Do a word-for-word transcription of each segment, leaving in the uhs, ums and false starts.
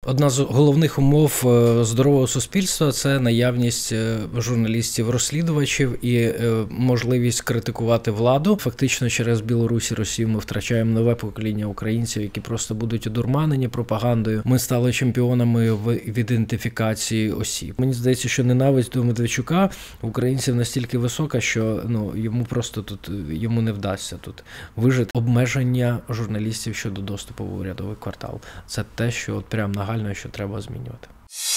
Одна з головних умов здорового суспільства – це наявність журналістів-розслідувачів і можливість критикувати владу. Фактично через Білорусь і Росію ми втрачаємо нове покоління українців, які просто будуть одурманені пропагандою. Ми стали чемпіонами в ідентифікації осіб. Мені здається, що ненависть до Медведчука українців настільки висока, що ну йому просто тут йому не вдасться тут вижити. Обмеження журналістів щодо доступу в урядовий квартал – це те, що от прям нагально, що треба змінювати.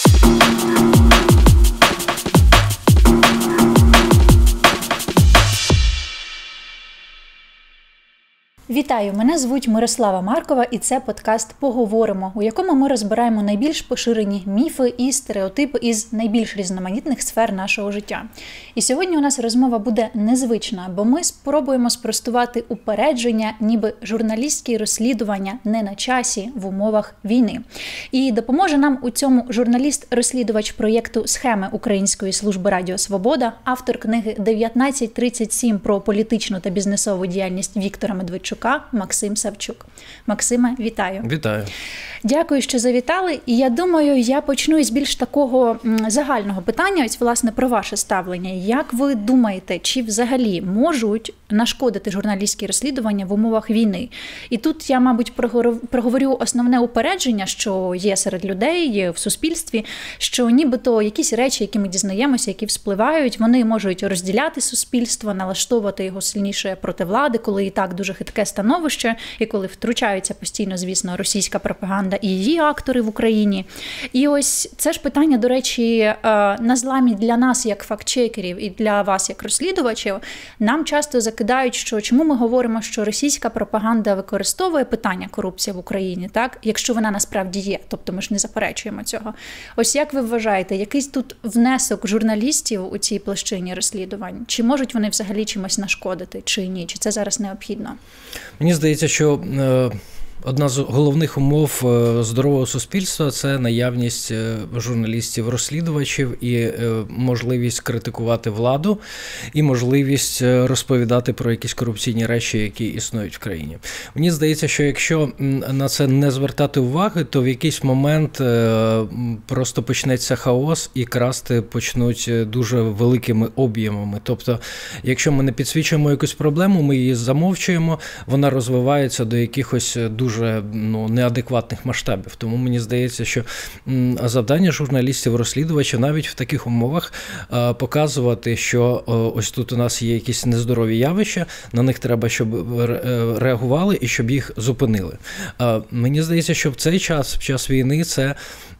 Вітаю, мене звуть Мирослава Маркова і це подкаст «Поговоримо», у якому ми розбираємо найбільш поширені міфи і стереотипи із найбільш різноманітних сфер нашого життя. І сьогодні у нас розмова буде незвична, бо ми спробуємо спростувати упередження, ніби журналістські розслідування не на часі в умовах війни. І допоможе нам у цьому журналіст-розслідувач проєкту «Схеми Української служби Радіо Свобода», автор книги дев'ятнадцять тридцять сім про політичну та бізнесову діяльність Віктора Медведчука Максим Савчук. Максиме, вітаю. Вітаю. Дякую, що завітали. І я думаю, я почну із більш такого загального питання, ось, власне, про ваше ставлення. Як ви думаєте, чи взагалі можуть нашкодити журналістські розслідування в умовах війни? І тут я, мабуть, проговорю основне упередження, що є серед людей, є в суспільстві, що нібито якісь речі, які ми дізнаємося, які вспливають, вони можуть розділяти суспільство, налаштовувати його сильніше проти влади, коли і так дуже хитке становище, і коли втручаються постійно, звісно, російська пропаганда і її актори в Україні. І ось це ж питання, до речі, на зламі для нас, як фактчекерів, і для вас, як розслідувачів, нам часто закидають, що чому ми говоримо, що російська пропаганда використовує питання корупції в Україні, так? Якщо вона насправді є, тобто ми ж не заперечуємо цього. Ось як ви вважаєте, якийсь тут внесок журналістів у цій площині розслідувань? Чи можуть вони взагалі чимось нашкодити, чи ні? Чи це зараз необхідно? Мені здається, що е, одна з головних умов здорового суспільства – це наявність журналістів-розслідувачів і е, можливість критикувати владу, і можливість розповідати про якісь корупційні речі, які існують в країні. Мені здається, що якщо на це не звертати уваги, то в якийсь момент е, просто почнеться хаос і красти почнуть дуже великими об'ємами. Тобто, якщо ми не підсвічуємо якусь проблему, ми її замовчуємо, вона розвивається до якихось дуже дуже ну, неадекватних масштабів. Тому мені здається, що завдання журналістів-розслідувачів навіть в таких умовах показувати, що ось тут у нас є якісь нездорові явища, на них треба, щоб реагували і щоб їх зупинили. Мені здається, що в цей час, в час війни, це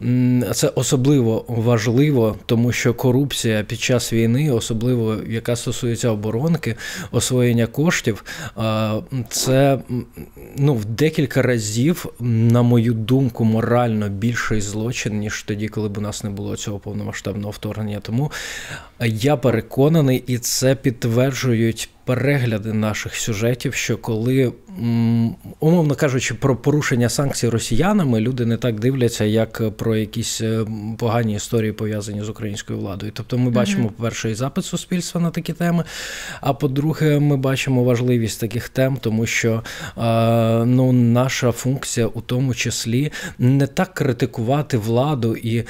Це особливо важливо, тому що корупція під час війни, особливо яка стосується оборонки, освоєння коштів, це ну, в декілька разів, на мою думку, морально більший злочин, ніж тоді, коли б у нас не було цього повномасштабного вторгнення. Тому я переконаний, і це підтверджують перегляди наших сюжетів, що коли, умовно кажучи, про порушення санкцій росіянами люди не так дивляться, як про якісь погані історії, пов'язані з українською владою. Тобто ми бачимо, mm-hmm. по-перше, і запит суспільства на такі теми, а по-друге, ми бачимо важливість таких тем, тому що ну, наша функція у тому числі не так критикувати владу, і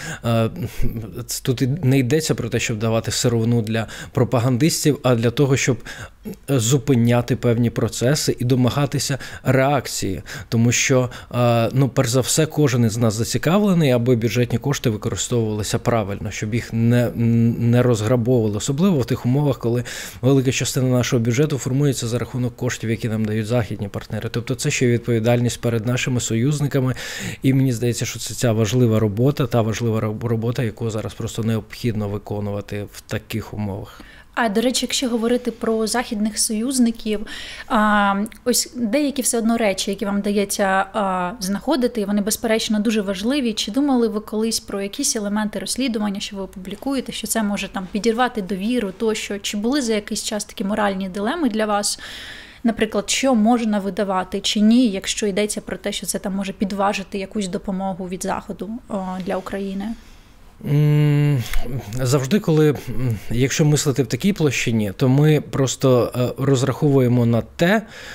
тут не йдеться про те, щоб давати сировину для пропагандистів, а для того, щоб зупиняти певні процеси і домагатися реакції. Тому що, ну, перш за все, кожен із нас зацікавлений, аби бюджетні кошти використовувалися правильно, щоб їх не, не розграбовували. Особливо в тих умовах, коли велика частина нашого бюджету формується за рахунок коштів, які нам дають західні партнери. Тобто це ще відповідальність перед нашими союзниками. І мені здається, що це ця важлива робота, та важлива робота, яку зараз просто необхідно виконувати в таких умовах. А, до речі, якщо говорити про західних союзників, а, ось деякі все одно речі, які вам вдається а, знаходити, вони, безперечно, дуже важливі. Чи думали ви колись про якісь елементи розслідування, що ви опублікуєте, що це може там підірвати довіру, тощо? Чи були за якийсь час такі моральні дилеми для вас? Наприклад, що можна видавати чи ні, якщо йдеться про те, що це там може підважити якусь допомогу від Заходу а, для України? Завжди, коли, якщо мислити в такій площині, то ми просто розраховуємо на те,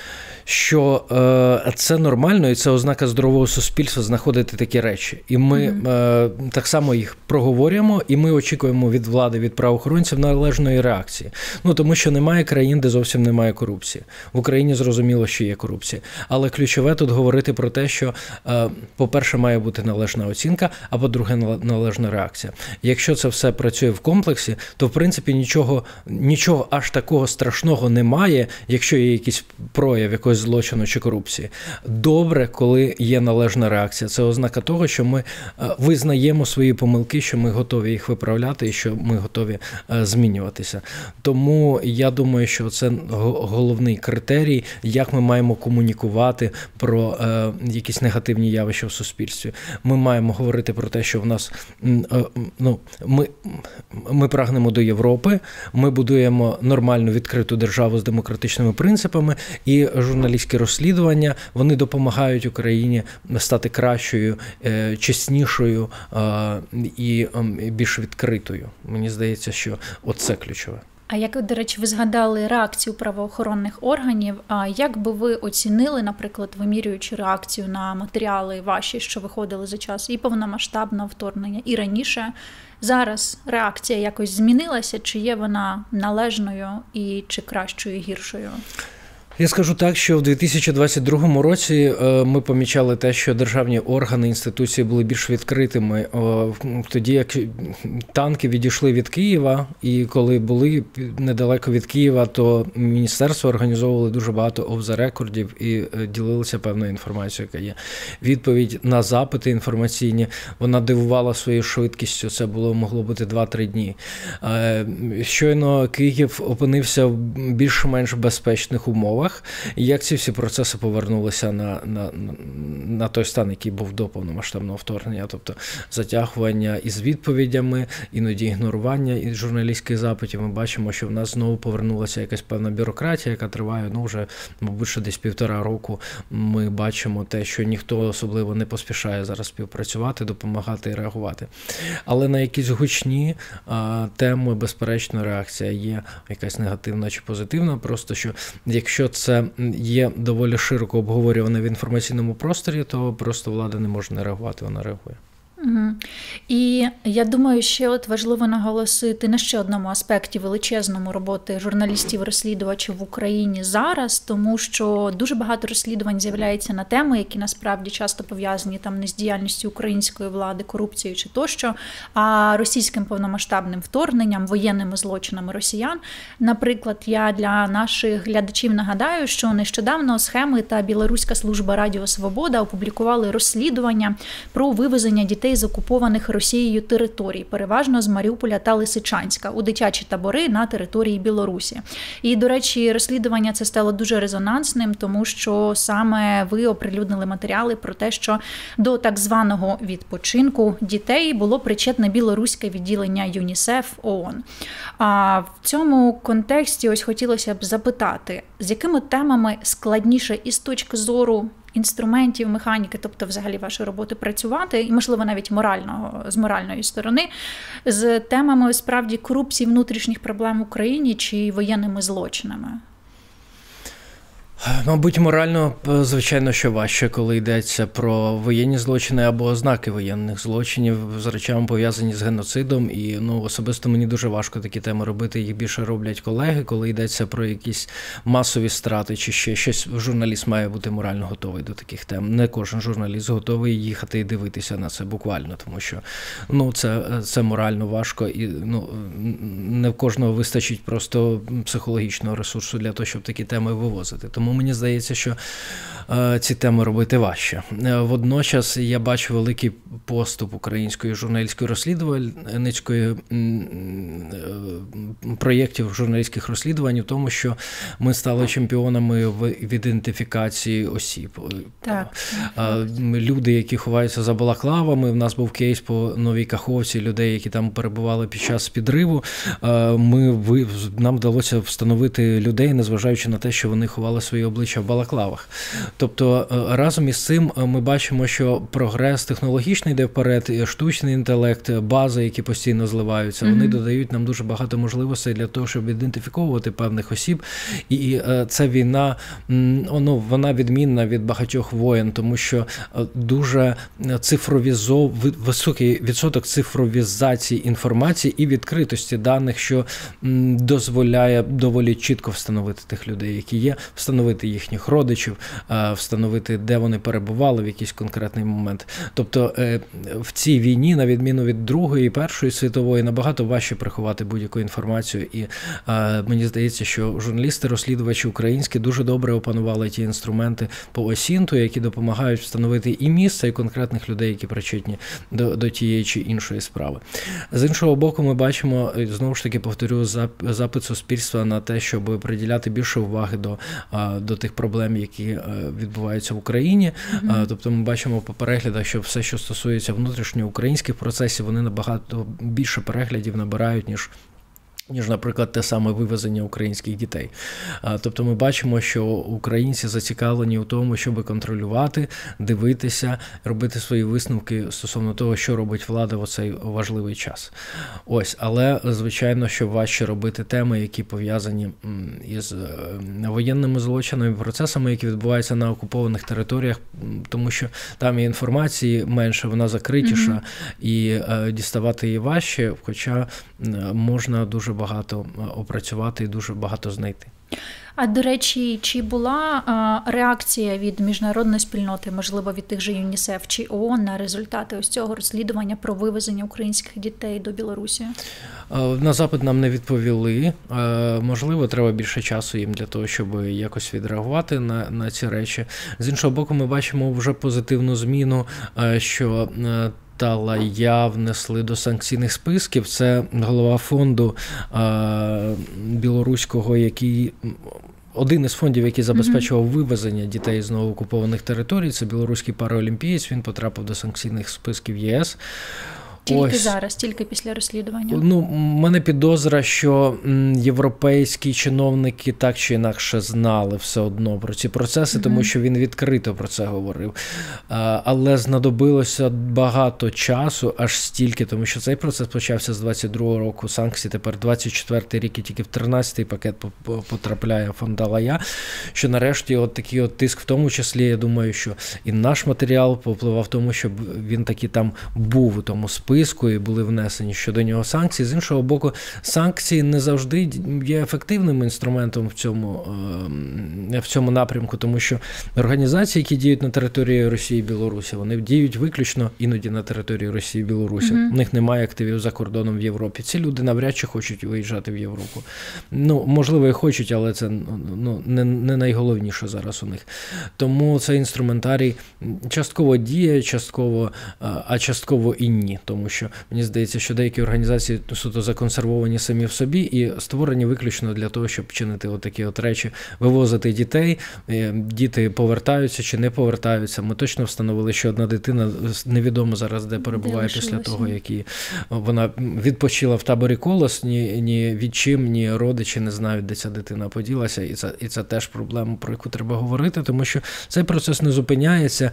що е, це нормально і це ознака здорового суспільства знаходити такі речі. І ми mm-hmm. е, так само їх проговорюємо, і ми очікуємо від влади, від правоохоронців належної реакції. Ну, тому що немає країн, де зовсім немає корупції. В Україні зрозуміло, що є корупція. Але ключове тут говорити про те, що, е, по-перше, має бути належна оцінка, а по-друге, належна реакція. Якщо це все працює в комплексі, то, в принципі, нічого, нічого аж такого страшного немає, якщо є якийсь прояв якогось злочину чи корупції. Добре, коли є належна реакція. Це ознака того, що ми визнаємо свої помилки, що ми готові їх виправляти і що ми готові змінюватися. Тому я думаю, що це головний критерій, як ми маємо комунікувати про е, якісь негативні явища в суспільстві. Ми маємо говорити про те, що в нас е, ну, ми, ми прагнемо до Європи, ми будуємо нормальну відкриту державу з демократичними принципами, і журналістські розслідування, вони допомагають Україні стати кращою, е, чеснішою е, і е, більш відкритою. Мені здається, що оце ключове. А як, до речі, ви згадали реакцію правоохоронних органів, а як би ви оцінили, наприклад, вимірюючи реакцію на матеріали ваші, що виходили за час і повномасштабного вторгнення, і раніше? Зараз реакція якось змінилася, чи є вона належною і чи кращою, гіршою? Я скажу так, що в дві тисячі двадцять другому році ми помічали те, що державні органи, інституції були більш відкритими. Тоді, як танки відійшли від Києва, і коли були недалеко від Києва, то міністерство організовувало дуже багато оф-за-рекордів і ділилося певною інформацією, яка є. Відповідь на запити інформаційні, вона дивувала своєю швидкістю, це було могло бути два-три дні. Щойно Київ опинився в більш-менш безпечних умовах, і як ці всі процеси повернулися на, на, на той стан, який був до повномасштабного вторгнення, тобто затягування із відповідями, іноді ігнорування із журналістських запитів. Ми бачимо, що в нас знову повернулася якась певна бюрократія, яка триває, ну, вже, мабуть, що десь півтора року. Ми бачимо те, що ніхто особливо не поспішає зараз співпрацювати, допомагати і реагувати. Але на якісь гучні а, теми, безперечно, реакція є якась негативна чи позитивна, просто що якщо це є доволі широко обговорюване в інформаційному просторі, то просто влада не може не реагувати, вона реагує. Угу. І я думаю, ще от важливо наголосити на ще одному аспекті величезному роботи журналістів-розслідувачів в Україні зараз, тому що дуже багато розслідувань з'являється на теми, які насправді часто пов'язані там не з діяльністю української влади, корупцією чи тощо, а російським повномасштабним вторгненням, воєнними злочинами росіян. Наприклад, я для наших глядачів нагадаю, що нещодавно Схеми та Білоруська служба Радіо Свобода опублікували розслідування про вивезення дітей з окупованих Росією територій, переважно з Маріуполя та Лисичанська, у дитячі табори на території Білорусі. І, до речі, розслідування це стало дуже резонансним, тому що саме ви оприлюднили матеріали про те, що до так званого відпочинку дітей було причетне білоруське відділення ЮНІСЕФ ООН. А в цьому контексті ось хотілося б запитати, з якими темами складніше із точки зору інструментів, механіки, тобто взагалі вашої роботи працювати, і, можливо, навіть морального, з моральної сторони, з темами, справді, корупції, внутрішніх проблем в Україні чи воєнними злочинами? Мабуть, морально, звичайно, що важче, коли йдеться про воєнні злочини або ознаки воєнних злочинів з речами, пов'язані з геноцидом. І, ну, особисто мені дуже важко такі теми робити. Їх більше роблять колеги, коли йдеться про якісь масові страти чи ще щось. Журналіст має бути морально готовий до таких тем. Не кожен журналіст готовий їхати і дивитися на це буквально, тому що, ну, це, це морально важко і, ну, не в кожного вистачить просто психологічного ресурсу для того, щоб такі теми вивозити. Тому мені здається, що е, ці теми робити важче. Водночас я бачу великий поступ української журналістської розслідувальницької проєктів журналістських розслідувань в тому, що ми стали чемпіонами в ідентифікації осіб. Так. Люди, які ховаються за балаклавами, в нас був кейс по Новій Каховці, людей, які там перебували під час підриву. Ми, нам вдалося встановити людей, незважаючи на те, що вони ховали свої свої обличчя в балаклавах. Тобто разом із цим ми бачимо, що прогрес технологічний йде вперед, штучний інтелект, бази, які постійно зливаються, mm-hmm. вони додають нам дуже багато можливостей для того, щоб ідентифіковувати певних осіб. І ця війна, ну, вона відмінна від багатьох воєн, тому що дуже цифровізов... високий відсоток цифровізації інформації і відкритості даних, що дозволяє доволі чітко встановити тих людей, які є, встановити їхніх родичів, встановити, де вони перебували в якийсь конкретний момент. Тобто в цій війні, на відміну від Другої і Першої світової, набагато важче приховати будь-яку інформацію. І мені здається, що журналісти-розслідувачі українські дуже добре опанували ті інструменти по осінту, які допомагають встановити і місце, і конкретних людей, які причетні до, до тієї чи іншої справи. З іншого боку, ми бачимо, знову ж таки, повторю, запит суспільства на те, щоб приділяти більше уваги до, до тих проблем, які відбуваються в Україні. Mm-hmm. Тобто ми бачимо по переглядах, що все, що стосується внутрішньоукраїнських процесів, вони набагато більше переглядів набирають, ніж ніж, наприклад, те саме вивезення українських дітей. Тобто ми бачимо, що українці зацікавлені у тому, щоб контролювати, дивитися, робити свої висновки стосовно того, що робить влада в цей важливий час. Ось, але, звичайно, що важче робити теми, які пов'язані із воєнними злочинами, процесами, які відбуваються на окупованих територіях, тому що там і інформації менше, вона закритіша, mm-hmm. і е, діставати її важче, хоча можна дуже багато опрацювати і дуже багато знайти. А, до речі, чи була а, реакція від міжнародної спільноти, можливо, від тих же ЮНІСЕФ чи ООН на результати ось цього розслідування про вивезення українських дітей до Білорусі? На запит нам не відповіли. Можливо, треба більше часу їм для того, щоб якось відреагувати на, на ці речі. З іншого боку, ми бачимо вже позитивну зміну, що Талая внесли до санкційних списків. Це голова фонду а, білоруського, який один із фондів, який забезпечував mm-hmm. вивезення дітей з новоокупованих територій. Це білоруський параолімпієць. Він потрапив до санкційних списків ЄС. Тільки Ось. Зараз, тільки після розслідування? Ну, в мене підозра, що європейські чиновники так чи інакше знали все одно про ці процеси, mm-hmm. тому що він відкрито про це говорив. Але знадобилося багато часу, аж стільки, тому що цей процес почався з двадцять другого року, санкції тепер двадцять четвертий рік, і тільки в тринадцятий пакет потрапляє фонд Талая, що нарешті от такий от тиск, в тому числі, я думаю, що і наш матеріал попливав в тому, щоб він таки там був у тому списку, і були внесені щодо нього санкції. З іншого боку, санкції не завжди є ефективним інструментом в цьому, в цьому напрямку, тому що організації, які діють на території Росії і Білорусі, вони діють виключно іноді на території Росії і Білорусі. Mm-hmm. У них немає активів за кордоном в Європі. Ці люди навряд чи хочуть виїжджати в Європу. Ну, можливо, і хочуть, але це ну, не, не найголовніше зараз у них. Тому цей інструментарій частково діє, частково, а частково і ні. Тому що мені здається, що деякі організації суто законсервовані самі в собі і створені виключно для того, щоб чинити отакі от речі, вивозити дітей, діти повертаються чи не повертаються. Ми точно встановили, що одна дитина невідомо зараз, де перебуває де після того, як вона відпочила в таборі Колос, ні, ні відчим, ні родичі не знають, де ця дитина поділася, і це, і це теж проблема, про яку треба говорити, тому що цей процес не зупиняється,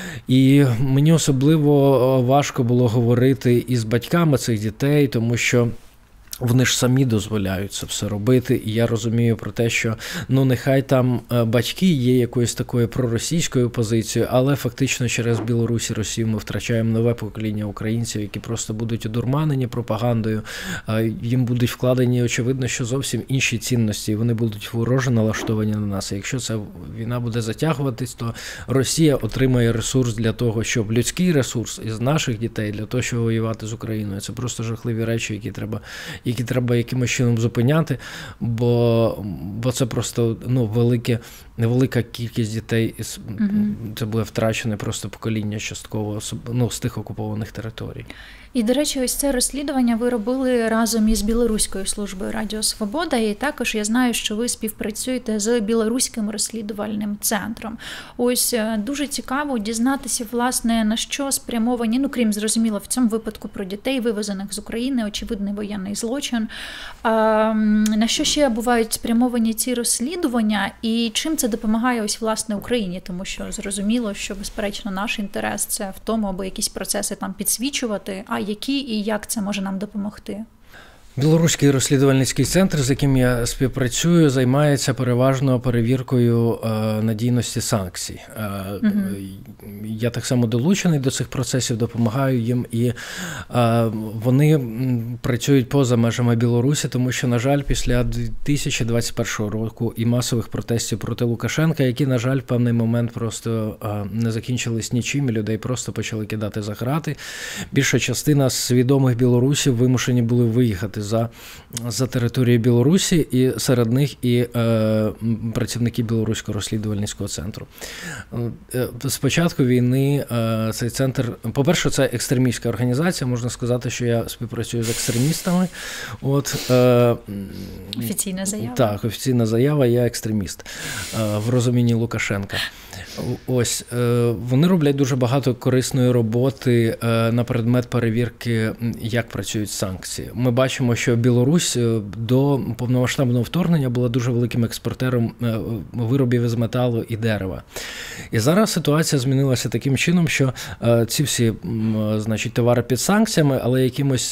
і мені особливо важко було говорити із батьками цих дітей, тому що вони ж самі дозволяють це все робити, і я розумію про те, що ну нехай там батьки є якоюсь такою проросійською позицією, але фактично через Білорусь і Росію ми втрачаємо нове покоління українців, які просто будуть одурманені пропагандою, їм будуть вкладені, очевидно, що зовсім інші цінності, і вони будуть вороже налаштовані на нас. І якщо ця війна буде затягуватись, то Росія отримає ресурс для того, щоб людський ресурс із наших дітей, для того, щоб воювати з Україною. Це просто жахливі речі, які треба які треба якимось чином зупиняти, бо, бо це просто ну, велике, невелика кількість дітей, mm-hmm. це буде втрачене просто покоління частково ну, з тих окупованих територій. І, до речі, ось це розслідування ви робили разом із Білоруською службою Радіо Свобода, і також я знаю, що ви співпрацюєте з Білоруським розслідувальним центром. Ось дуже цікаво дізнатися, власне, на що спрямовані, ну, крім, зрозуміло, в цьому випадку про дітей, вивезених з України, очевидний воєнний злочин. А, на що ще бувають спрямовані ці розслідування, і чим це це допомагає ось власне Україні, тому що зрозуміло, що безперечно наш інтерес це в тому, аби якісь процеси там підсвічувати, а які і як це може нам допомогти. Білоруський розслідувальницький центр, з яким я співпрацюю, займається переважно перевіркою е, надійності санкцій. Е, mm-hmm. Я так само долучений до цих процесів, допомагаю їм, і е, вони працюють поза межами Білорусі, тому що, на жаль, після дві тисячі двадцять першого року і масових протестів проти Лукашенка, які, на жаль, в певний момент просто е, не закінчились нічим, і людей просто почали кидати за грати, більша частина свідомих білорусів вимушені були виїхати за, за територію Білорусі, і серед них і е, працівники Білоруського розслідувальницького центру. Е, з початку війни е, цей центр, по-перше, це екстремістська організація, можна сказати, що я співпрацюю з екстремістами. От, е, офіційна заява. Так, офіційна заява, я екстреміст е, в розумінні Лукашенка. Ось, вони роблять дуже багато корисної роботи на предмет перевірки, як працюють санкції. Ми бачимо, що Білорусь до повномасштабного вторгнення була дуже великим експортером виробів із металу і дерева. І зараз ситуація змінилася таким чином, що ці всі, значить, товари під санкціями, але якимось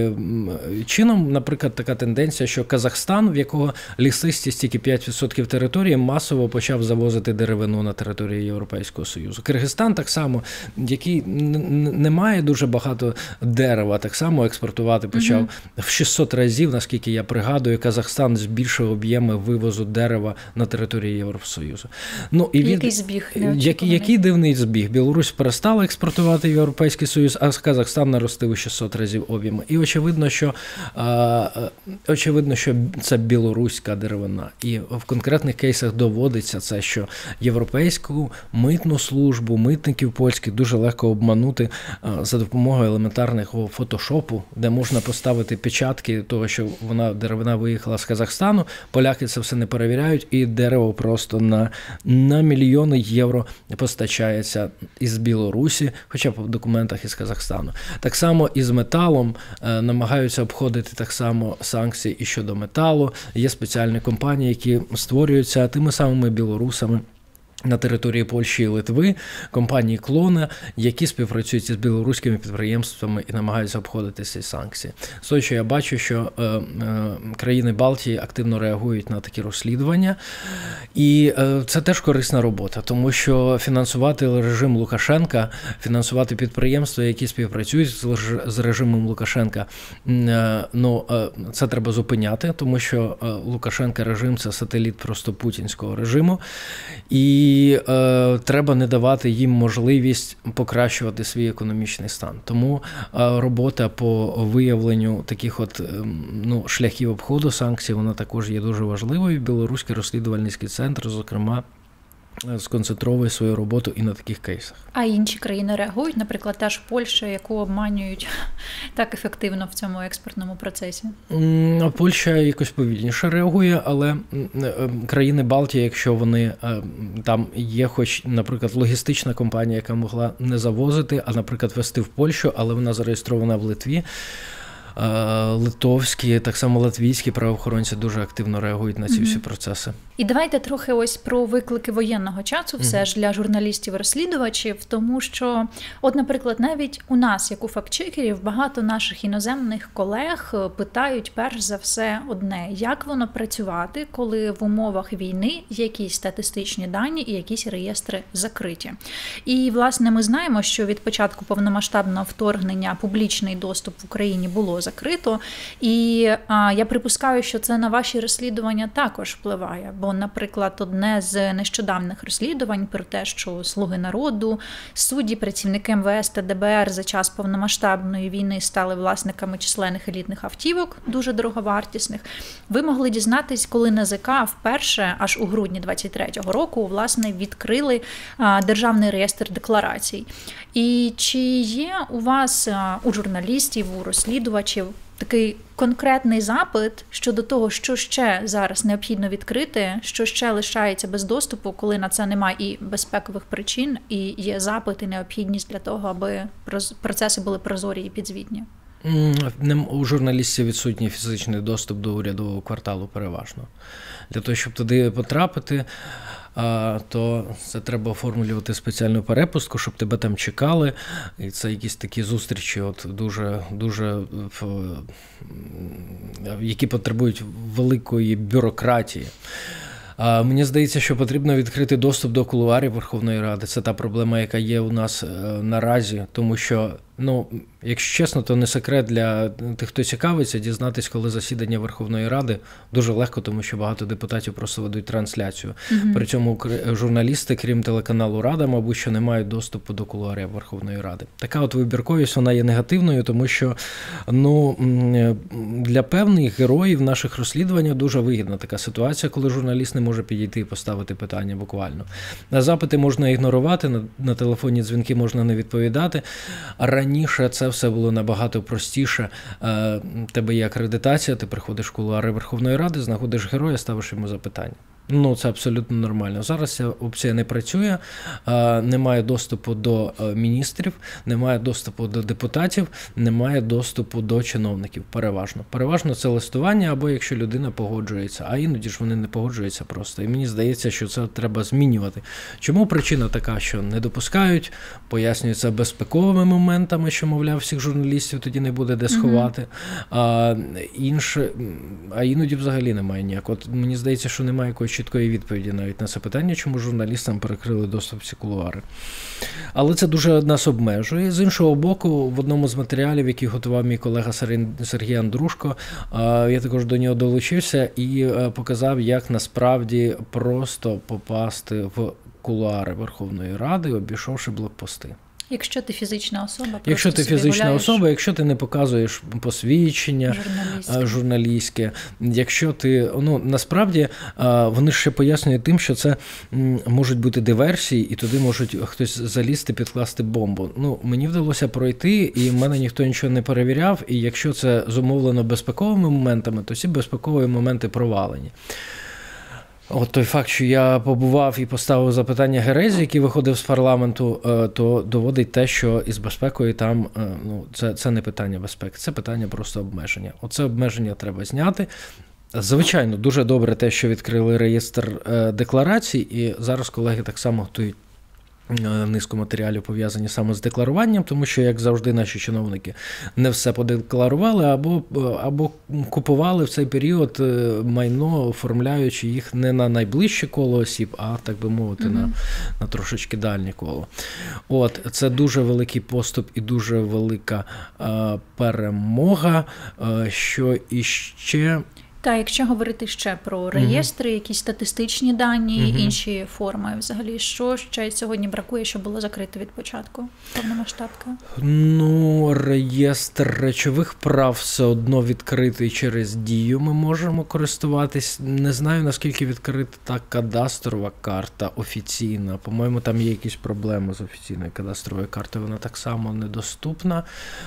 чином, наприклад, така тенденція, що Казахстан, в якого лісистість тільки п'ять відсотків території, масово почав завозити деревину на територію Європейського Союзу. Киргизстан так само, який не має дуже багато дерева, так само експортувати почав угу. в шістсот разів, наскільки я пригадую, Казахстан збільшив об'єми вивозу дерева на території Євросоюзу. Ну, і він, який збіг? Який, який дивний збіг. Білорусь перестала експортувати в Європейський Союз, а Казахстан наростив у шістсот разів об'єми. І очевидно, що, а, очевидно, що це білоруська деревина. І в конкретних кейсах доводиться це, що європейську митну службу, митників польських дуже легко обманути за допомогою елементарного фотошопу, де можна поставити печатки того, що вона, деревина виїхала з Казахстану, поляки це все не перевіряють, і дерево просто на, на мільйони євро постачається із Білорусі, хоча б в документах із Казахстану. Так само і з металом намагаються обходити так само санкції і щодо металу. Є спеціальні компанії, які створюються тими самими білорусами на території Польщі і Литви, компанії «Клона», які співпрацюють із білоруськими підприємствами і намагаються обходити ці санкції. З того, що я бачу, що е, е, країни Балтії активно реагують на такі розслідування, і е, це теж корисна робота, тому що фінансувати режим Лукашенка, фінансувати підприємства, які співпрацюють з, з режимом Лукашенка, е, ну, е, це треба зупиняти, тому що е, Лукашенка режим – це сателіт просто путінського режиму, і І е, треба не давати їм можливість покращувати свій економічний стан. Тому е, робота по виявленню таких от е, ну, шляхів обходу санкцій, вона також є дуже важливою. Білоруський розслідувальницький центр, зокрема, сконцентровує свою роботу і на таких кейсах. А інші країни реагують, наприклад, та ж Польща, яку обманюють так ефективно в цьому експортному процесі? Польща якось повільніше реагує, але країни Балтії, якщо вони, там є хоч, наприклад, логістична компанія, яка могла не завозити, а, наприклад, везти в Польщу, але вона зареєстрована в Литві, литовські, так само латвійські правоохоронці дуже активно реагують на ці всі процеси. І давайте трохи ось про виклики воєнного часу все mm-hmm. ж для журналістів-розслідувачів, тому що, от, наприклад, навіть у нас, як у фактчекерів, багато наших іноземних колег питають перш за все одне, як воно працювати, коли в умовах війни якісь статистичні дані і якісь реєстри закриті. І, власне, ми знаємо, що від початку повномасштабного вторгнення публічний доступ в Україні було закрито, і а, я припускаю, що це на ваші розслідування також впливає. Бо, наприклад, одне з нещодавних розслідувань про те, що «Слуги народу», судді, працівники ем ве ес та де бе ер за час повномасштабної війни стали власниками численних елітних автівок, дуже дороговартісних. Ви могли дізнатись, коли ен зе ка вперше, аж у грудні двадцять третього року, власне, відкрили Державний реєстр декларацій. І чи є у вас, у журналістів, у розслідувачів, такий конкретний запит щодо того, що ще зараз необхідно відкрити, що ще лишається без доступу, коли на це немає і безпекових причин, і є запит і необхідність для того, аби процеси були прозорі і підзвітні? У журналістів відсутній фізичний доступ до урядового кварталу переважно. Для того, щоб туди потрапити, то це треба оформлювати спеціальну перепустку, щоб тебе там чекали. І це якісь такі зустрічі, от дуже, дуже, які потребують великої бюрократії. Мені здається, що потрібно відкрити доступ до кулуарів Верховної Ради. Це та проблема, яка є у нас наразі, тому що, ну, якщо чесно, то не секрет для тих, хто цікавиться, дізнатись, коли засідання Верховної Ради, дуже легко, тому що багато депутатів просто ведуть трансляцію. Mm-hmm. При цьому журналісти, крім телеканалу Рада, мабуть, що не мають доступу до кулуарів Верховної Ради. Така от вибірковість, вона є негативною, тому що, ну, для певних героїв наших розслідувань дуже вигідна така ситуація, коли журналіст не може підійти і поставити питання буквально. На запити можна ігнорувати, на, на телефонні дзвінки можна не відповідати. Раніше це все було набагато простіше. У тебе є акредитація, ти приходиш в кулуари Верховної Ради, знаходиш героя, ставиш йому запитання. Ну, це абсолютно нормально. Зараз ця опція не працює, немає доступу до міністрів, немає доступу до депутатів, немає доступу до чиновників, переважно. Переважно це листування, або якщо людина погоджується, а іноді ж вони не погоджуються просто. І мені здається, що це треба змінювати. Чому причина така, що не допускають, пояснюється безпековими моментами, що, мовляв, всіх журналістів тоді не буде де сховати, mm-hmm. а, інше, а іноді взагалі немає ніякого. От мені здається, що немає якоїсь чіткої відповіді навіть на це питання, чому журналістам перекрили доступ в ці кулуари. Але це дуже нас обмежує. З іншого боку, в одному з матеріалів, який готував мій колега Сергій Андрушко, я також до нього долучився і показав, як насправді просто попасти в кулуари Верховної Ради, обійшовши блокпости. Якщо ти фізична особа, якщо ти фізична гуляєш... особа, якщо ти не показуєш посвідчення журналістське, журналістське якщо ти, ну, насправді, вони ще пояснюють тим, що це можуть бути диверсії, і туди можуть хтось залізти, підкласти бомбу. Ну, мені вдалося пройти, і в мене ніхто нічого не перевіряв, і якщо це зумовлено безпековими моментами, то ці безпекові моменти провалені. От той факт, що я побував і поставив запитання Герезі, який виходив з парламенту, то доводить те, що із безпекою там, ну, це, це не питання безпеки, це питання просто обмеження. Оце обмеження треба зняти. Звичайно, дуже добре те, що відкрили реєстр декларацій, і зараз колеги так само готують низку матеріалів, пов'язані саме з декларуванням, тому що, як завжди, наші чиновники не все подекларували або, або купували в цей період майно, оформляючи їх не на найближче коло осіб, а, так би мовити, mm-hmm. на, на трошечки дальнє коло. От, це дуже великий поступ і дуже велика а, перемога, а, що іще... Та, якщо говорити ще про реєстри, mm-hmm. якісь статистичні дані, mm-hmm. інші форми, взагалі, що ще сьогодні бракує, щоб було закрито від початку повномасштабки? Ну, реєстр речових прав все одно відкритий через Дію, ми можемо користуватись. Не знаю, наскільки відкрита та кадастрова карта офіційна. По-моєму, там є якісь проблеми з офіційною кадастровою картою, вона так само недоступна.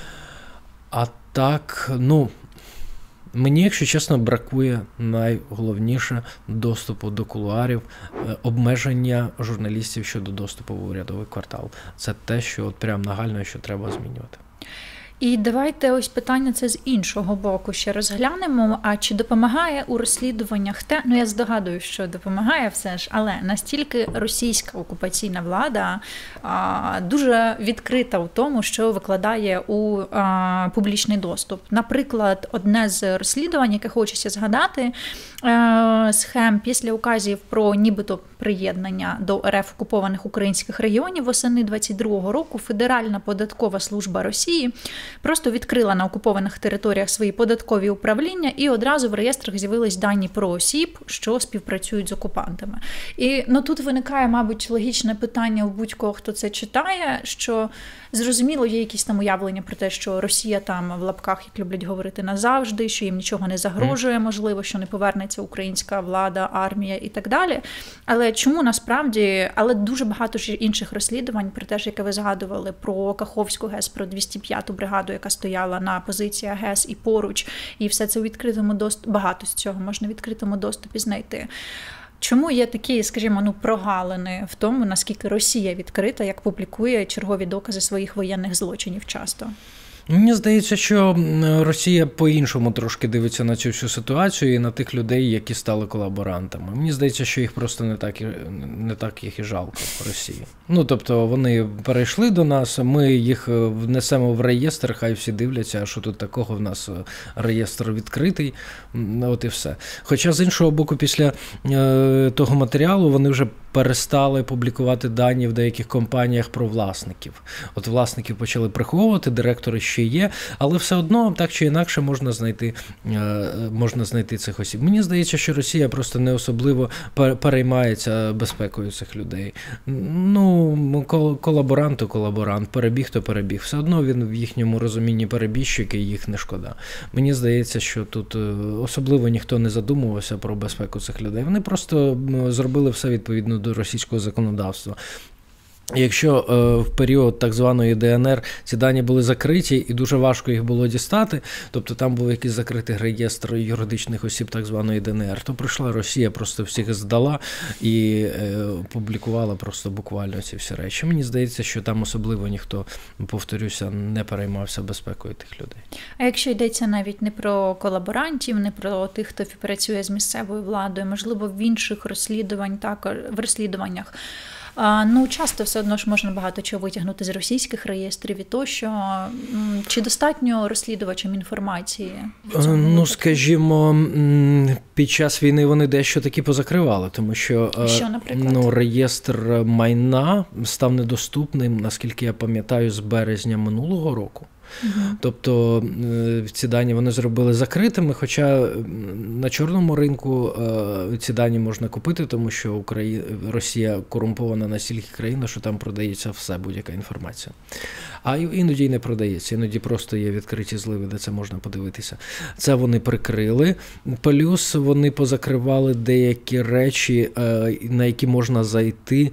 А так, ну... Мені, якщо чесно, бракує найголовніше доступу до кулуарів, обмеження журналістів щодо доступу в урядовий квартал. Це те, що от прям нагально, що треба змінювати. І давайте ось питання це з іншого боку ще розглянемо. А чи допомагає у розслідуваннях те, ну я здогадую, що допомагає все ж, але настільки російська окупаційна влада а, дуже відкрита у тому, що викладає у а, публічний доступ. Наприклад, одне з розслідувань, яке хочеться згадати, а, схем після указів про нібито приєднання до РФ окупованих українських регіонів восени двадцять другого року Федеральна податкова служба Росії просто відкрила на окупованих територіях свої податкові управління, і одразу в реєстрах з'явились дані про осіб, що співпрацюють з окупантами. І ну, тут виникає, мабуть, логічне питання у будь-кого, хто це читає, що зрозуміло, є якісь там уявлення про те, що Росія там в лапках, як люблять говорити, назавжди, що їм нічого не загрожує, можливо, що не повернеться українська влада, армія і так далі. Але чому насправді, але дуже багато ж інших розслідувань про те, яке ви згадували, про Каховську ГЕС, про двісті п'яту бригаду, яка стояла на позиціях ГЕС і поруч, і все це у відкритому доступі, багато з цього можна в відкритому доступі знайти. Чому є такі, скажімо, ну, прогалини в тому, наскільки Росія відкрита, як публікує чергові докази своїх воєнних злочинів часто? Мені здається, що Росія по-іншому трошки дивиться на цю всю ситуацію і на тих людей, які стали колаборантами. Мені здається, що їх просто не так, не так їх і жалко в Росії. Ну, тобто вони перейшли до нас, ми їх внесемо в реєстр, хай всі дивляться, а що тут такого, в нас реєстр відкритий, от і все. Хоча, з іншого боку, після е, того матеріалу вони вже перестали публікувати дані в деяких компаніях про власників. От власників почали приховувати, директори ще є, але все одно так чи інакше можна знайти, можна знайти цих осіб. Мені здається, що Росія просто не особливо переймається безпекою цих людей. Ну, колаборант то колаборант, перебіг то перебіг. Все одно він в їхньому розумінні перебіжчик і їх не шкода. Мені здається, що тут особливо ніхто не задумувався про безпеку цих людей. Вони просто зробили все відповідно до російського законодавства. Якщо е, в період так званої Де Ен Ер ці дані були закриті і дуже важко їх було дістати, тобто там був якийсь закритий реєстр юридичних осіб так званої Де Ен Ер, то прийшла Росія, просто всіх здала і е, публікувала просто буквально ці всі речі. Мені здається, що там особливо ніхто, повторюся, не переймався безпекою тих людей. А якщо йдеться навіть не про колаборантів, не про тих, хто працює з місцевою владою, можливо, в інших розслідувань, також в розслідуваннях, ну, часто все одно ж можна багато чого витягнути з російських реєстрів і тощо. Чи достатньо розслідувачам інформації? Ну, скажімо, під час війни вони дещо таки позакривали, тому що, що наприклад? Ну, реєстр майна став недоступним, наскільки я пам'ятаю, з березня минулого року. Угу. Тобто ці дані вони зробили закритими, хоча на чорному ринку ці дані можна купити, тому що Україна, Росія корумпована настільки країна, що там продається все, будь-яка інформація. А іноді й не продається, іноді просто є відкриті зливи, де це можна подивитися. Це вони прикрили, плюс вони позакривали деякі речі, на які можна зайти,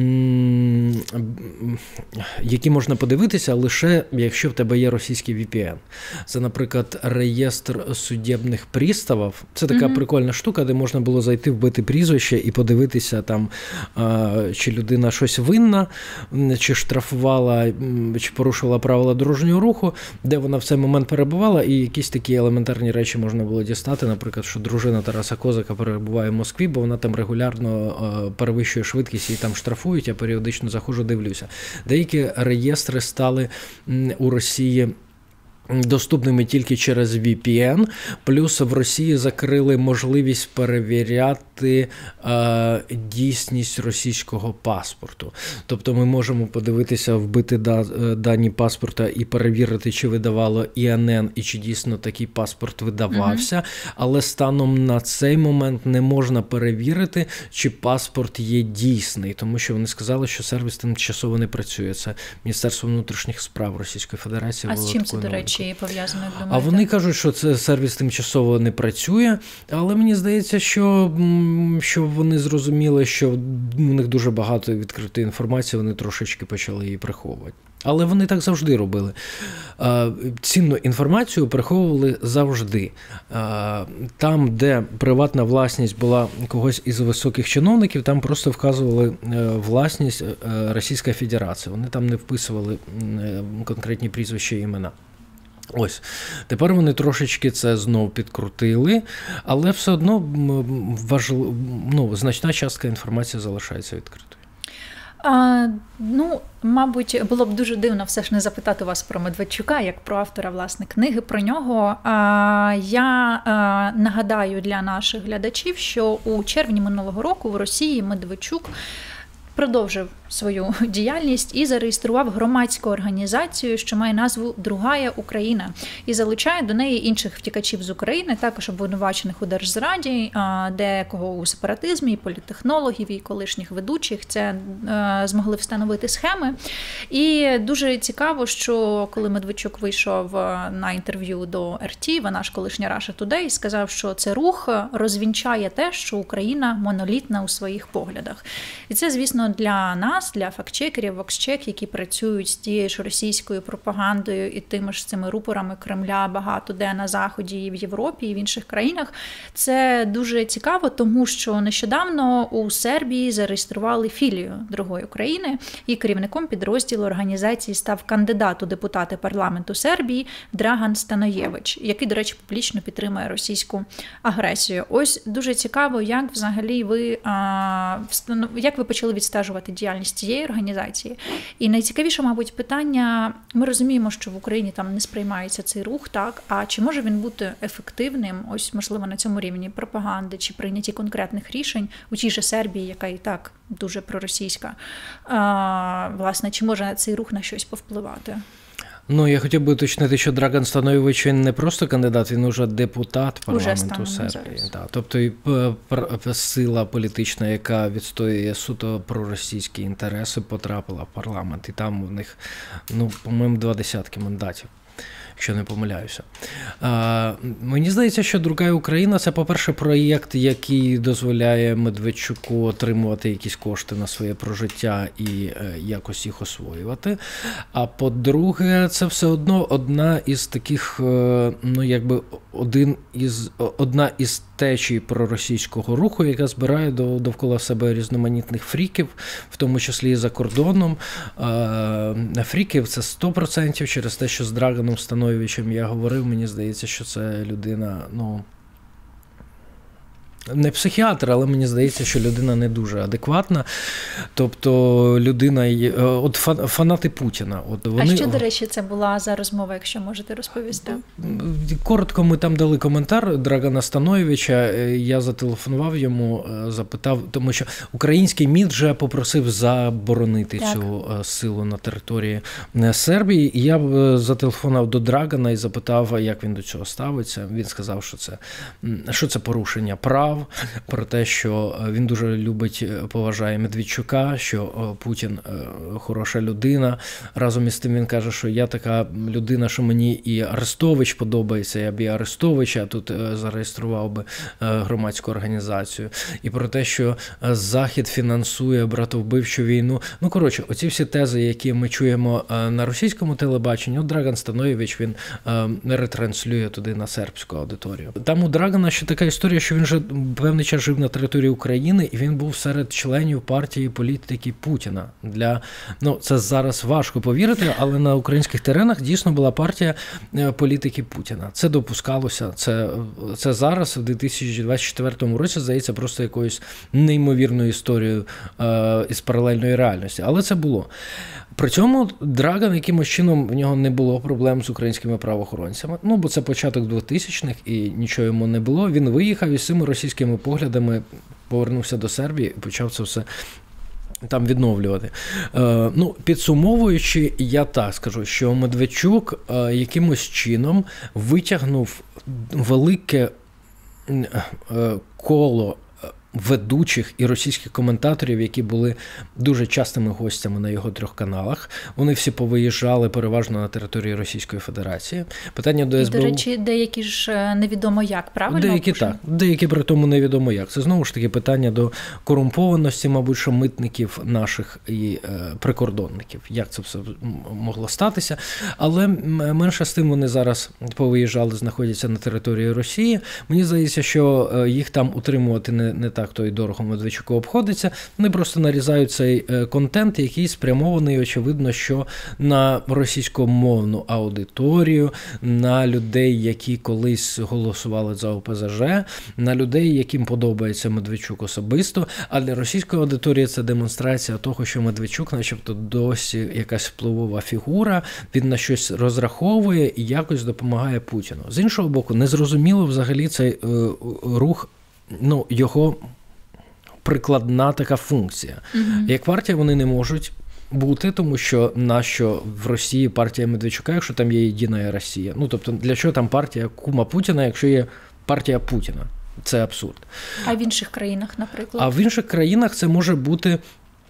які можна подивитися лише якщо в тебе є російський ві пі ен. Це, наприклад, реєстр судебних приставів. Це така mm-hmm. прикольна штука, де можна було зайти, вбити прізвище і подивитися, там, чи людина щось винна, чи штрафувала, чи порушувала правила дорожнього руху, де вона в цей момент перебувала, і якісь такі елементарні речі можна було дістати. Наприклад, що дружина Тараса Козака перебуває в Москві, бо вона там регулярно перевищує швидкість, її там штрафують, я періодично заходжу, дивлюся. Деякі реєстри стали у Росії доступними тільки через ві пі ен, плюс в Росії закрили можливість перевіряти е, дійсність російського паспорту. Тобто ми можемо подивитися, вбити да, дані паспорта і перевірити, чи видавало і ен ен, і чи дійсно такий паспорт видавався, mm-hmm. але станом на цей момент не можна перевірити, чи паспорт є дійсний, тому що вони сказали, що сервіс тимчасово не працює. Це Міністерство внутрішніх справ Російської Федерації. А з чим це, до речі, пов'язано, як думаєте? А вони кажуть, що це сервіс тимчасово не працює, але мені здається, що, що вони зрозуміли, що у них дуже багато відкритої інформації, вони трошечки почали її приховувати. Але вони так завжди робили. Цінну інформацію приховували завжди. Там, де приватна власність була когось із високих чиновників, там просто вказували власність Російської Федерації. Вони там не вписували конкретні прізвища і імена. Ось. Тепер вони трошечки це знову підкрутили, але все одно важлив... ну, значна частка інформації залишається відкритою. А, ну, мабуть, було б дуже дивно все ж не запитати вас про Медведчука, як про автора, власне, книги про нього. А, я а, нагадаю для наших глядачів, що у червні минулого року в Росії Медведчук продовжив свою діяльність і зареєстрував громадську організацію, що має назву «Другая Україна», і залучає до неї інших втікачів з України, також обвинувачених у держзраді, декого у сепаратизмі, і політтехнологів, і колишніх ведучих. Це змогли встановити схеми. І дуже цікаво, що коли Медведчук вийшов на інтерв'ю до ер ті, наш колишня Russia Today, сказав, що це рух розвінчає те, що Україна монолітна у своїх поглядах. І це, звісно, для нас, нас, для фактчекерів, воксчек, які працюють з тією ж російською пропагандою і тими ж цими рупорами Кремля багато де на Заході, і в Європі, і в інших країнах. Це дуже цікаво, тому що нещодавно у Сербії зареєстрували філію другої України, і керівником підрозділу організації став кандидат у депутати парламенту Сербії Драган Станоєвич, який, до речі, публічно підтримує російську агресію. Ось дуже цікаво, як взагалі ви, як ви почали відстежувати діяльність цієї організації. І найцікавіше, мабуть, питання, ми розуміємо, що в Україні там не сприймається цей рух, так, а чи може він бути ефективним, ось, можливо, на цьому рівні пропаганди чи прийнятті конкретних рішень у тій же Сербії, яка і так дуже проросійська. А, власне, чи може цей рух на щось повпливати? Ну, я хотів би уточнити, що Драган Станоєвич, він не просто кандидат, він уже депутат парламенту Сербії. Да. Тобто і сила політична, яка відстоює суто проросійські інтереси, потрапила в парламент. І там у них, ну, по-моєму, два десятки мандатів, якщо не помиляюся. А, мені здається, що «Друга Україна» – це, по-перше, проєкт, який дозволяє Медведчуку отримувати якісь кошти на своє прожиття і е, якось їх освоювати. А по-друге, це все одно одна із таких, е, ну, якби, один із, одна із течій проросійського руху, яка збирає до, довкола себе різноманітних фріків, в тому числі і за кордоном. Е, фріків – це сто відсотків через те, що з Драганом Становичем я говорив, мені здається, що це людина, ну, не психіатр, але мені здається, що людина не дуже адекватна. Тобто людина, от фанати Путіна. От вони... А що, до речі, це була за розмова, якщо можете розповісти? Коротко ми там дали коментар Драгана Становича, я зателефонував йому, запитав, тому що український МІД вже попросив заборонити так. цю силу на території Сербії, і я зателефонував до Драгана і запитав, як він до цього ставиться. Він сказав, що це, що це порушення прав, про те, що він дуже любить, поважає Медведчука, що Путін хороша людина. Разом із тим він каже, що я така людина, що мені і Арестович подобається, я б і Арестовича тут зареєстрував би громадську організацію. І про те, що Захід фінансує братовбивчу війну. Ну, коротше, оці всі тези, які ми чуємо на російському телебаченні, Драган Станоєвич, він ретранслює туди на сербську аудиторію. Там у Драгана ще така історія, що він же певний час жив на території України, і він був серед членів партії політики Путіна. Для, ну, це зараз важко повірити, але на українських теренах дійсно була партія політики Путіна. Це допускалося. Це, це зараз, в дві тисячі двадцять четвертому році, здається, просто якоюсь неймовірною історією е, із паралельної реальності. Але це було. При цьому Драган якимось чином, в нього не було проблем з українськими правоохоронцями. Ну, бо це початок двохтисячних і нічого йому не було. Він виїхав і з цими російськими поглядами повернувся до Сербії і почав це все там відновлювати. Е, ну, підсумовуючи, я так скажу, що Медведчук е, якимось чином витягнув велике е, коло ведучих і російських коментаторів, які були дуже частими гостями на його трьох каналах. Вони всі повиїжджали переважно на території Російської Федерації. Питання до ес бе у... І, до речі, деякі ж невідомо як, правильно? Деякі так, деякі при тому невідомо як. Це знову ж таки питання до корумпованості, мабуть, що митників наших і е, прикордонників. Як це все могло статися. Але менше з тим вони зараз повиїжджали, знаходяться на території Росії. Мені здається, що їх там утримувати не, не так то й дорого Медведчуку обходиться. Вони просто нарізають цей контент, який спрямований, очевидно, що на російськомовну аудиторію, на людей, які колись голосували за о пе зе же, на людей, яким подобається Медведчук особисто. А для російської аудиторії це демонстрація того, що Медведчук, начебто, досі якась впливова фігура, він на щось розраховує і якось допомагає Путіну. З іншого боку, незрозуміло взагалі цей е, рух, ну, його прикладна така функція. Mm-hmm. Як партія вони не можуть бути, тому що нащо в Росії партія Медведчука, якщо там є єдина Росія? Ну, тобто, для чого там партія кума Путіна, якщо є партія Путіна? Це абсурд. А в інших країнах, наприклад? А в інших країнах це може бути,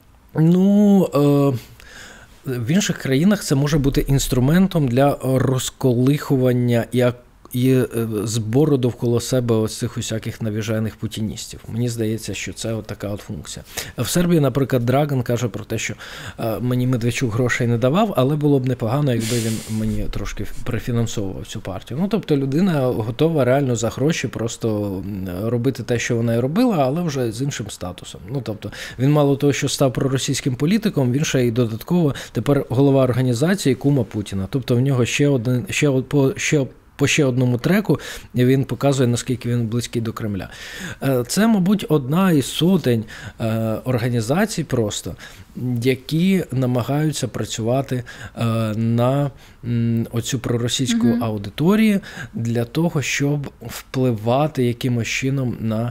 ну... Е... В інших країнах це може бути інструментом для розколихування і і збору довкола себе ось цих усяких навіжених путіністів. Мені здається, що це от така от функція. В Сербії, наприклад, Драган каже про те, що мені Медведчук грошей не давав, але було б непогано, якби він мені трошки прифінансовував цю партію. Ну, тобто людина готова реально за гроші просто робити те, що вона і робила, але вже з іншим статусом. Ну, тобто він мало того, що став проросійським політиком, він ще й додатково тепер голова організації кума Путіна. Тобто в нього ще один, ще, по, ще по ще одному треку він показує, наскільки він близький до Кремля. Це, мабуть, одна із сотень організацій просто, які намагаються працювати на оцю проросійську mm-hmm. аудиторію для того, щоб впливати якимось чином на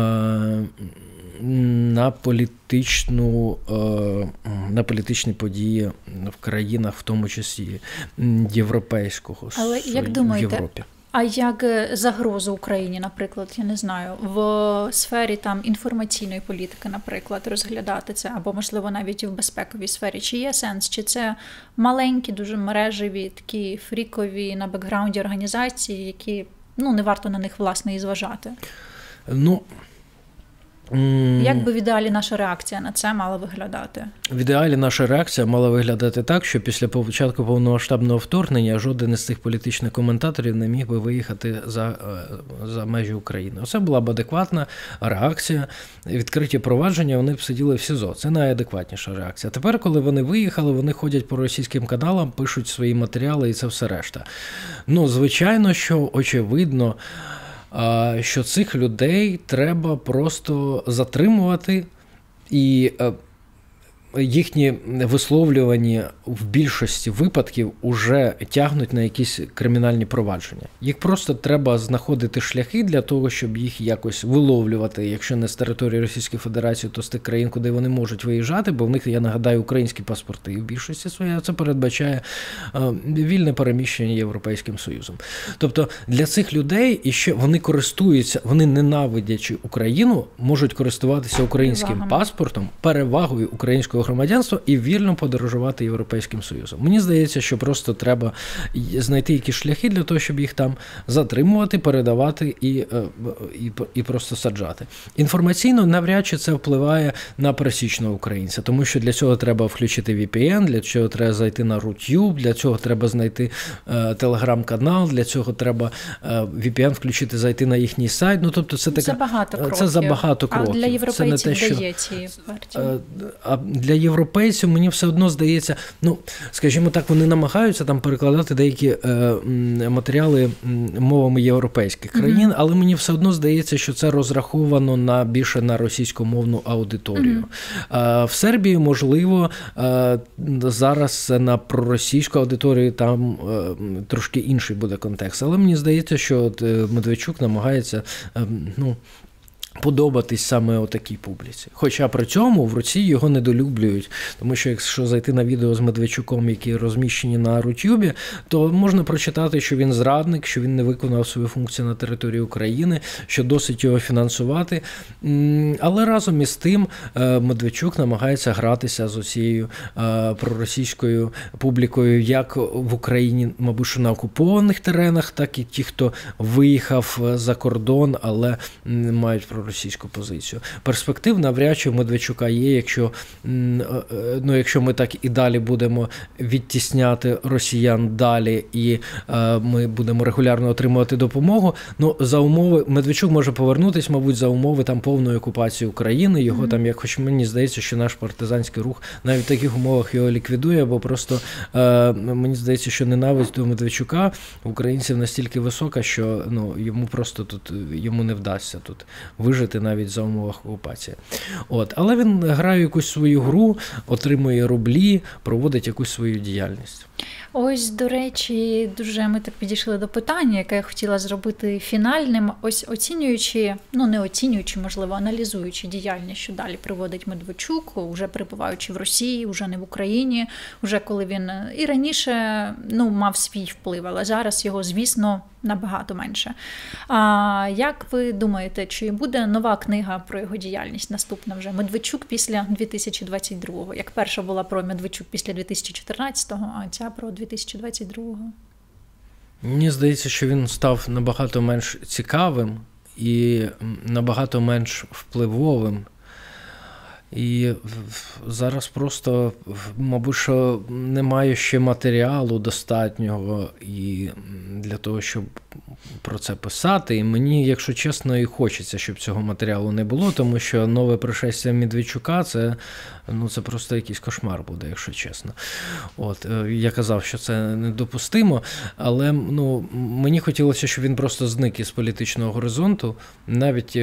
на політичну, на політичні події в країнах, в тому числі європейського, але як думаєте, в Європі. А як загрозу Україні, наприклад, я не знаю, в сфері там інформаційної політики, наприклад, розглядати це, або, можливо, навіть і в безпековій сфері, чи є сенс, чи це маленькі, дуже мережеві, такі фрікові на бекграунді організації, які, ну, не варто на них, власне, і зважати? Ну, як би в ідеалі наша реакція на це мала виглядати? В ідеалі наша реакція мала виглядати так, що після початку повномасштабного вторгнення жоден із цих політичних коментаторів не міг би виїхати за, за межі України. Оце була б адекватна реакція. Відкриті провадження, вони б сиділи в СІЗО. Це найадекватніша реакція. Тепер, коли вони виїхали, вони ходять по російським каналам, пишуть свої матеріали і це все решта. Ну, звичайно, що очевидно, що цих людей треба просто затримувати, і їхні висловлювання в більшості випадків уже тягнуть на якісь кримінальні провадження. Їх просто треба знаходити шляхи для того, щоб їх якось виловлювати, якщо не з території Російської Федерації, то з тих країн, куди вони можуть виїжджати, бо в них, я нагадаю, українські паспорти. І в більшості своєї це передбачає вільне переміщення Європейським Союзом. Тобто для цих людей іще вони користуються, вони ненавидячи Україну, можуть користуватися українським Перевагами. паспортом, перевагою українського громадянства і вільно подорожувати Європейським Союзом. Мені здається, що просто треба знайти якісь шляхи для того, щоб їх там затримувати, передавати і, і, і просто саджати. Інформаційно навряд чи це впливає на пересічного українця, тому що для цього треба включити ві пі ен, для цього треба зайти на Рутюб, для цього треба знайти е, телеграм-канал, для цього треба е, ві пі ен включити, зайти на їхній сайт. Ну, тобто це, це, така, багато кроків. це забагато кроків. А для європейців це не те, дає ці партії? А для європейців мені все одно здається, ну, скажімо так, вони намагаються там перекладати деякі е, матеріали мовами європейських країн, mm-hmm. але мені все одно здається, що це розраховано на більше на російськомовну аудиторію. Mm-hmm. А в Сербії, можливо, е, зараз на проросійську аудиторію там е, трошки інший буде контекст, але мені здається, що от, е, Медведчук намагається, е, ну, подобатись саме отакій публіці. Хоча при цьому в Росії його недолюблюють, тому що якщо зайти на відео з Медведчуком, які розміщені на Рутюбі, то можна прочитати, що він зрадник, що він не виконав свою функцію на території України, що досить його фінансувати. Але разом із тим Медведчук намагається гратися з оцією проросійською публікою як в Україні, мабуть, що на окупованих теренах, так і ті, хто виїхав за кордон, але мають російську позицію. Перспектив навряд чи в Медведчука є, якщо, ну, якщо ми так і далі будемо відтісняти росіян далі і е, ми будемо регулярно отримувати допомогу. Ну, за умови, Медведчук може повернутися, мабуть, за умови там повної окупації України, його mm-hmm. там, як хоч мені здається, що наш партизанський рух навіть в таких умовах його ліквідує, бо просто е, мені здається, що ненависть до Медведчука українців настільки висока, що, ну, йому просто тут, йому не вдасться тут вижити навіть за умовах окупації. От. Але він грає якусь свою гру, отримує рублі, проводить якусь свою діяльність. Ось, до речі, дуже ми так підійшли до питання, яке я хотіла зробити фінальним. Ось оцінюючи, ну не оцінюючи, можливо, аналізуючи діяльність, що далі проводить Медведчук, уже перебуваючи в Росії, уже не в Україні, уже коли він і раніше, ну, мав свій вплив, але зараз його, звісно, набагато менше. А як ви думаєте, чи буде нова книга про його діяльність, наступна вже Медведчук після дві тисячі двадцять другого? Як перша була про Медведчук після дві тисячі чотирнадцятого, а ця про дві тисячі двадцять другого? Мені здається, що він став набагато менш цікавим і набагато менш впливовим. І зараз просто, мабуть, що немає ще матеріалу достатнього і для того, щоб про це писати. І мені, якщо чесно, і хочеться, щоб цього матеріалу не було, тому що нове пришестя Медведчука – це, ну, це просто якийсь кошмар буде, якщо чесно. От, я казав, що це недопустимо, але, ну, мені хотілося, щоб він просто зник із політичного горизонту, навіть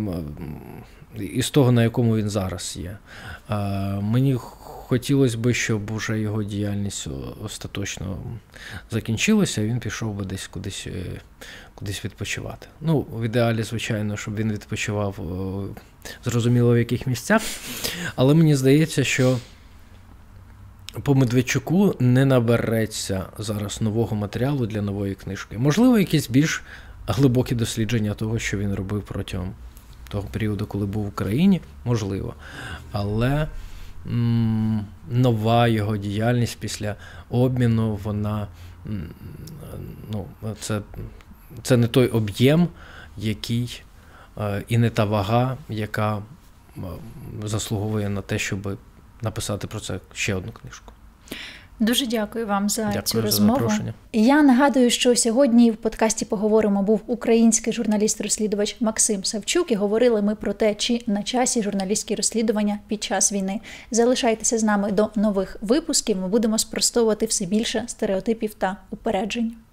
із того, на якому він зараз є. Мені хотілося б, щоб уже його діяльність остаточно закінчилася, і він пішов би десь кудись, кудись відпочивати. Ну, в ідеалі, звичайно, щоб він відпочивав зрозуміло в яких місцях, але мені здається, що по Медведчуку не набереться зараз нового матеріалу для нової книжки. Можливо, якісь більш глибокі дослідження того, що він робив протягом того періоду, коли був в Україні, можливо. Але м, нова його діяльність після обміну, вона, ну, це, це не той об'єм, який, е, і не та вага, яка е, заслуговує на те, щоб написати про це ще одну книжку. Дуже дякую вам за дякую цю розмову. За запрошення. Я нагадую, що сьогодні в подкасті «Поговоримо» був український журналіст-розслідувач Максим Савчук, і говорили ми про те, чи на часі журналістські розслідування під час війни. Залишайтеся з нами до нових випусків, ми будемо спростовувати все більше стереотипів та упереджень.